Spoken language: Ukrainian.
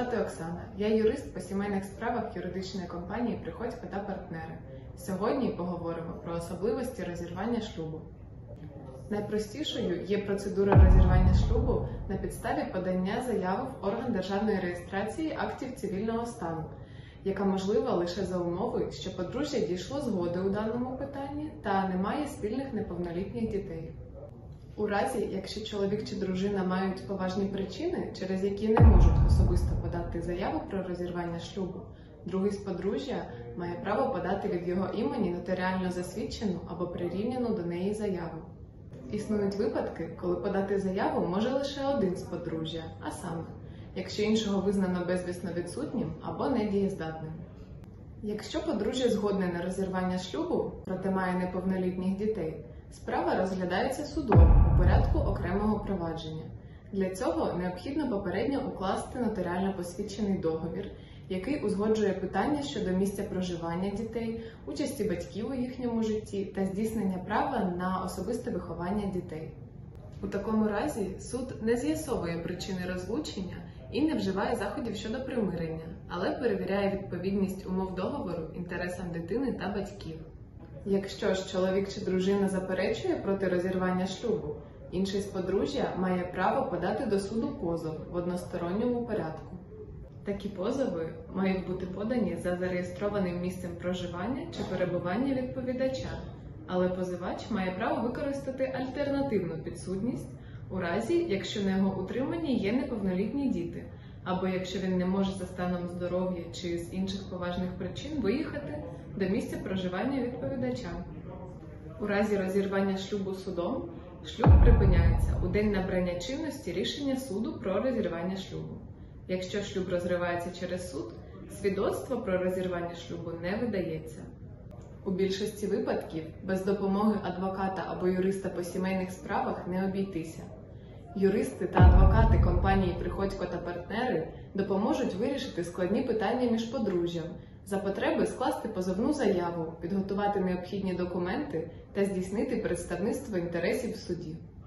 звати Оксана. Я юрист по сімейних справах юридичної компанії «Приходько та партнери». Сьогодні поговоримо про особливості розірвання шлюбу. Найпростішою є процедура розірвання шлюбу на підставі подання заяви в орган державної реєстрації актів цивільного стану, яка можлива лише за умови, що подружжя дійшло згоди у даному питанні та немає спільних неповнолітніх дітей. У разі, якщо чоловік чи дружина мають поважні причини, через які не можуть особисто подати заяву про розірвання шлюбу, другий з подружжя має право подати від його імені нотаріально засвідчену або прирівняну до неї заяву. Існують випадки, коли подати заяву може лише один з подружжя, а саме, якщо іншого визнано безвісно відсутнім або недієздатним. Якщо подружжя згодне на розірвання шлюбу, проте має неповнолітніх дітей, справа розглядається судом у порядку окремого провадження. Для цього необхідно попередньо укласти нотаріально посвідчений договір, який узгоджує питання щодо місця проживання дітей, участі батьків у їхньому житті та здійснення права на особисте виховання дітей. У такому разі суд не з'ясовує причини розлучення і не вживає заходів щодо примирення, але перевіряє відповідність умов договору інтересам дитини та батьків. Якщо ж чоловік чи дружина заперечує проти розірвання шлюбу, інший з подружжя має право подати до суду позов в односторонньому порядку. Такі позови мають бути подані за зареєстрованим місцем проживання чи перебування відповідача, але позивач має право використати альтернативну підсудність у разі, якщо на його утриманні є неповнолітні діти, або якщо він не може за станом здоров'я чи з інших поважних причин виїхати до місця проживання відповідача. У разі розірвання шлюбу судом, шлюб припиняється у день набрання чинності рішення суду про розірвання шлюбу. Якщо шлюб розривається через суд, свідоцтво про розірвання шлюбу не видається. У більшості випадків без допомоги адвоката або юриста по сімейних справах не обійтися. Юристи та адвокати компанії «Приходько та партнери» допоможуть вирішити складні питання між подружжям, за потреби скласти позовну заяву, підготувати необхідні документи та здійснити представництво інтересів в суді.